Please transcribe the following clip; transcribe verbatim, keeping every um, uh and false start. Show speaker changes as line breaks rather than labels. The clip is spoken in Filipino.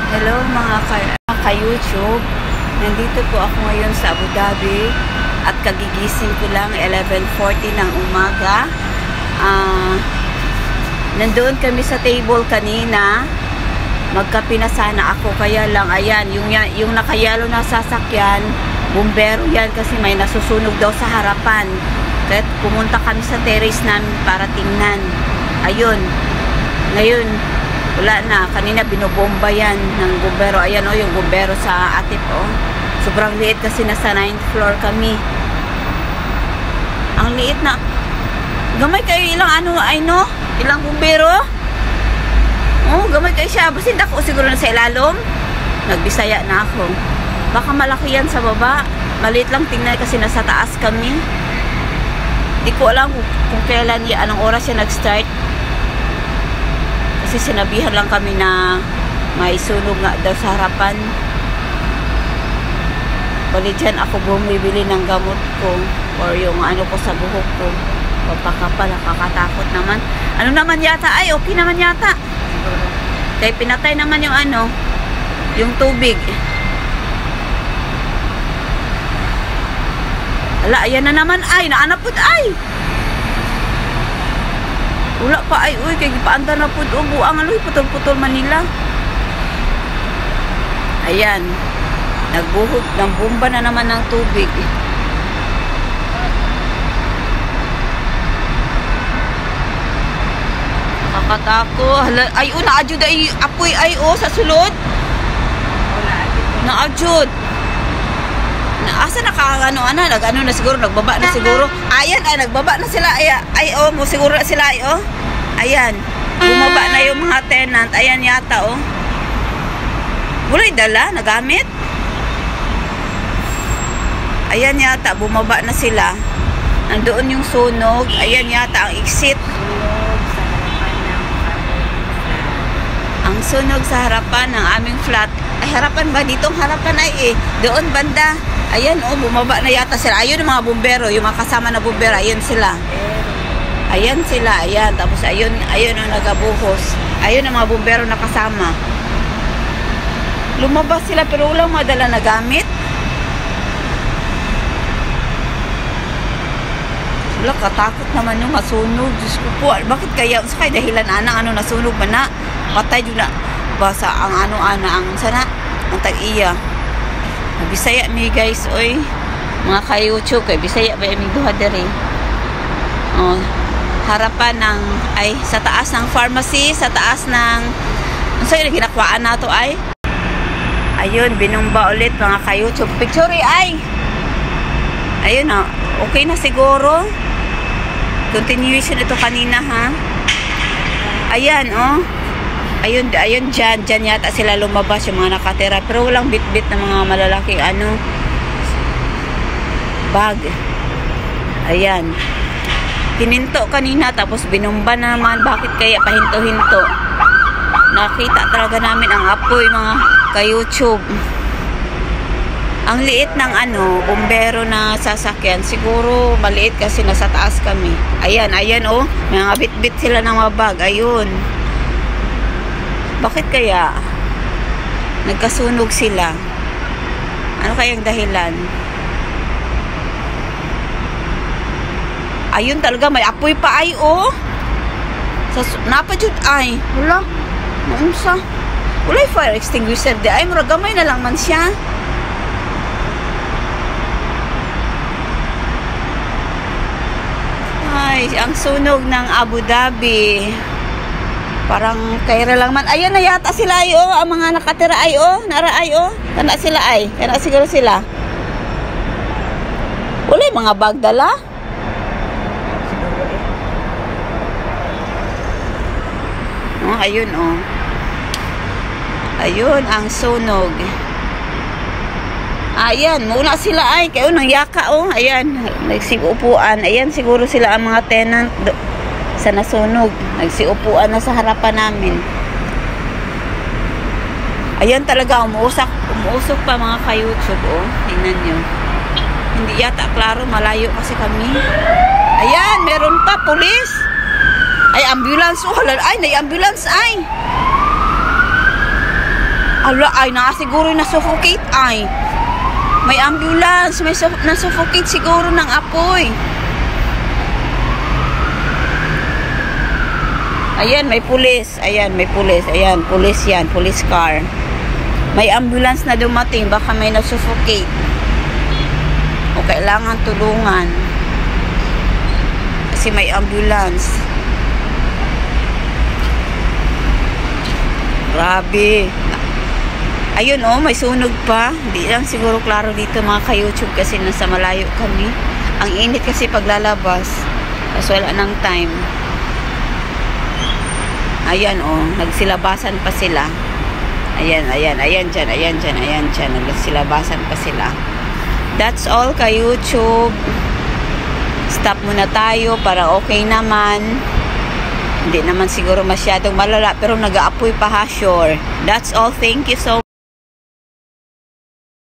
Hello mga ka-YouTube. Nandito po ako ngayon sa Abu Dhabi at kagigising ko lang eleven forty ng umaga. Uh, nandoon kami sa table kanina. Magkape na sana ako, kaya lang ayan, yung, yung nakayalo na sasakyan, bumbero yan kasi may nasusunog daw sa harapan. Kaya pumunta kami sa terrace namin para tingnan. Ayun. Ngayon, wala na. Kanina binobomba yan ng bumbero. Ayan o, yung bumbero sa atip o. Sobrang liit kasi nasa ninth floor kami. Ang liit na. Gamay kayo ilang ano, ay no? Ilang bumbero? Oh, gamay kayo siya. Basta hindi ako siguro na sa ilalom. Nagbisaya na ako. Baka malaki yan sa baba. Maliit lang tingnan kasi nasa taas kami. Hindi ko alam kung, kung kailan yan, anong oras siya nag-start. Kasi sinabihan lang kami na may sunog nga daw sa harapan. Bali dyan ako bumibili ng gamot ko or yung ano ko sa buhok ko. Papakapal, nakakatakot naman. Ano naman yata? Ay, okay naman yata. Kaya pinatay naman yung ano, yung tubig. Ala, ayan na naman. Ay, naanapod ay. Wala pa ay, uy, kaya paanda na po doon, buang aloy, putol-putol Manila. Ayan, nagbuhog, ng bomba na naman ng tubig. Nakakatako. Ay, oh, naadjud ay, apoy ay, oh, sa sulod. Naadjud. Asa nakakano ana nag-ano na siguro nagbaba na siguro. Ayan ay nagbaba na sila ay, ay oh mo siguro sila ay oh. Ayan. Bumaba na yung mga tenant. Ayan yata oh. Bulay dala nagamit. Ayan yata bumaba na sila. Nandoon yung sunog. Ayan yata ang exit. Ang sunog sa harapan ng aming flat. Ay harapan ba ditong harapan ay eh. Doon banda. Ayan, oh, bumaba na yata sila. Ayun ang mga bumbero, yung mga kasama na bumbero. Ayun sila. Ayan sila, ayan. Tapos ayun, ayun ang nagabuhos. Ayun ang mga bumbero na kasama. Lumabas sila pero walang madala na gamit. Wala, katakot naman yung masunog. Diyos ko po, bakit kaya? Sa kaya dahilan anang ano nasunog ba na? Patay yun na. Basa ang ano-ana, ang sana, ang tag-iya. Bisaya mi guys, oy. Mga ka-YouTube kay Bisaya ba mi duha dere. Oh, harapan ng ay sa taas ng pharmacy, sa taas ng unsa yung ginakwaan nato ay. Ayun, binumba ulit mga ka-YouTube. Picture ay. Ayun oh, okay na siguro. Continuation ito kanina ha. Ayan oh. Ayun, ayun dyan, dyan yata sila lumabas yung mga nakatira. Pero walang bit-bit na mga malalaking ano, bag. Ayan. Hininto kanina, tapos binumba naman. Bakit kaya pahinto-hinto? Nakita talaga namin ang apoy mga ka-YouTube. Ang liit ng ano, bumbero na sasakyan. Siguro maliit kasi nasa taas kami. Ayan, ayan oh. Mga bit-bit sila ng mga bag. Ayun. Bakit kaya nagkasunog sila? Ano kayang dahilan? Ayun talaga, may apoy pa ay oh. Sa napadjud ay. Wala. Naunsa? Wala fire extinguisher di ay mura gamay na lang man siya. Ay, ang sunog ng Abu Dhabi. Parang kaira lang man. Ayan na yata sila ay oh. Ang mga nakatira ay oh. Nara ay oh. Kana sila ay. Kana siguro sila. Wala yung mga bag dala. Oh, ayun oh. Ayun ang sunog. Ayan. Muna sila ay. Kayo nang yaka oh. Ayan. Nagsigupuan. Ayan siguro sila ang mga tenant sa nasunog. Nagsiupuan na sa harapan namin. Ayan talaga, umuusok, umuusok pa mga ka-YouTube, oh. Tingnan nyo. Hindi yata klaro, malayo kasi kami. Ayan, meron pa, pulis. Ay, ambulance, oh. Ay, may ambulance, ay. Ala, ay, na siguro na-suffocate, ay. May ambulance, may su- na-suffocate siguro ng apoy. Ayan, may pulis. Ayan, may pulis. Ayan, pulis yan. Police car. May ambulance na dumating. Baka may na-suffocate. O kailangan tulungan. Kasi may ambulance. Grabe. Ayun, oh, may sunog pa. Hindi lang siguro klaro dito mga ka-YouTube kasi nasa malayo kami. Ang init kasi paglalabas. Kasi wala ng time. Ayan, oh, nagsilabasan pa sila. Ayan, ayan, ayan dyan, ayan dyan, ayan dyan. Nagsilabasan pa sila. That's all ka-YouTube. Stop muna tayo para okay naman. Hindi naman siguro masyadong malala pero nag-aapoy pa ha, sure. That's all. Thank you so much.